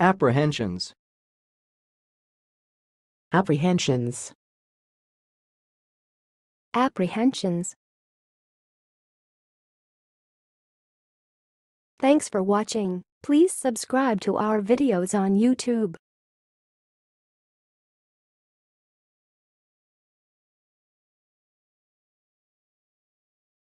Apprehensions. Apprehensions. Apprehensions. Thanks for watching. Please subscribe to our videos on YouTube.